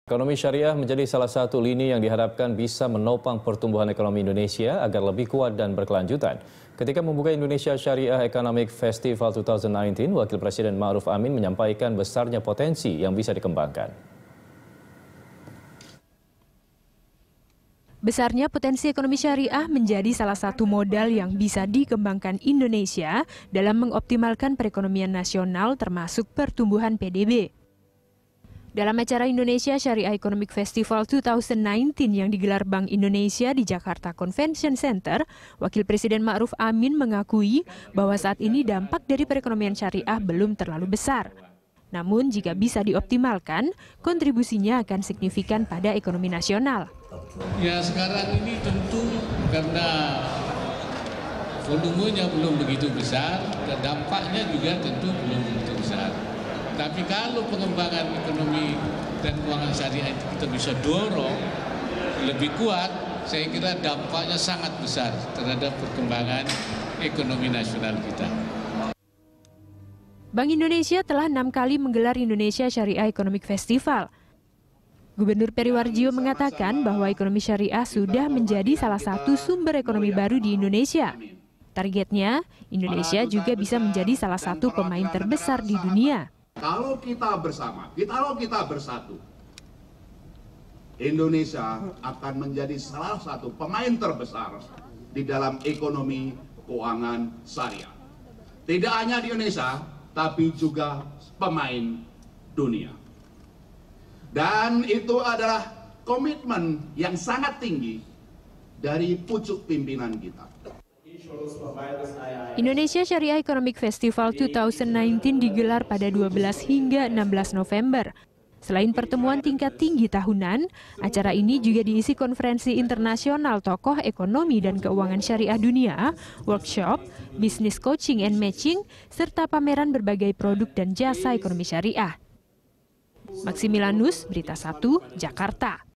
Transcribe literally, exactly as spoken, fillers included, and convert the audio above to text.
Ekonomi syariah menjadi salah satu lini yang diharapkan bisa menopang pertumbuhan ekonomi Indonesia agar lebih kuat dan berkelanjutan. Ketika membuka Indonesia Syariah Economic Festival dua ribu sembilan belas, Wakil Presiden Ma'ruf Amin menyampaikan besarnya potensi yang bisa dikembangkan. Besarnya potensi ekonomi syariah menjadi salah satu modal yang bisa dikembangkan Indonesia dalam mengoptimalkan perekonomian nasional termasuk pertumbuhan P D B. Dalam acara Indonesia Syariah Economic Festival dua ribu sembilan belas yang digelar Bank Indonesia di Jakarta Convention Center, Wakil Presiden Ma'ruf Amin mengakui bahwa saat ini dampak dari perekonomian syariah belum terlalu besar. Namun jika bisa dioptimalkan, kontribusinya akan signifikan pada ekonomi nasional. Ya sekarang ini tentu karena volumenya belum begitu besar dan dampaknya juga tentu belum begitu besar. Tapi kalau pengembangan ekonomi dan keuangan syariah itu kita bisa dorong lebih kuat, saya kira dampaknya sangat besar terhadap perkembangan ekonomi nasional kita. Bank Indonesia telah enam kali menggelar Indonesia Syariah Economic Festival. Gubernur Peri Warjio mengatakan bahwa ekonomi syariah sudah menjadi salah satu sumber ekonomi baru di Indonesia. Targetnya, Indonesia juga bisa menjadi salah satu pemain terbesar di dunia. Kalau kita bersama, kalau kita bersatu, Indonesia akan menjadi salah satu pemain terbesar di dalam ekonomi keuangan syariah. Tidak hanya di Indonesia, tapi juga pemain dunia. Dan itu adalah komitmen yang sangat tinggi dari pucuk pimpinan kita. Indonesia Syariah Economic Festival dua ribu sembilan belas digelar pada dua belas hingga enam belas November. Selain pertemuan tingkat tinggi tahunan, acara ini juga diisi konferensi internasional tokoh ekonomi dan keuangan syariah dunia, workshop, business coaching and matching, serta pameran berbagai produk dan jasa ekonomi syariah. Maximilianus, Berita Satu, Jakarta.